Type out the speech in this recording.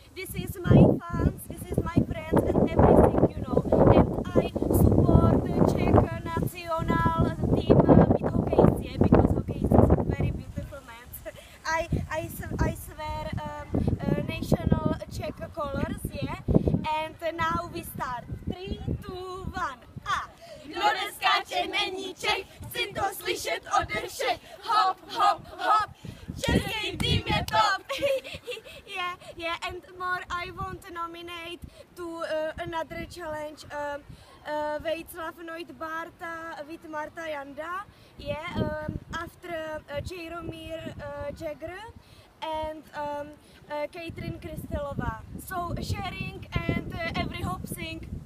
this is my fans, this is my friends and everything, you know. And I support the Czech national team with hokeyists, yeah, because hokeyists is very beautiful man. I swear national Czech colors, yeah. And now we start. 3, 2, 1, a. Kdo neskáče, není Čech, chci to slyšet ode všech. Hop, hop, hop, český tým je top. Yeah, and more I want to nominate to another challenge. Václav Noit-Barta with Marta Janda, yeah, after Jaromír Jágr and Katrin Kristelova. So sharing and every hop sync.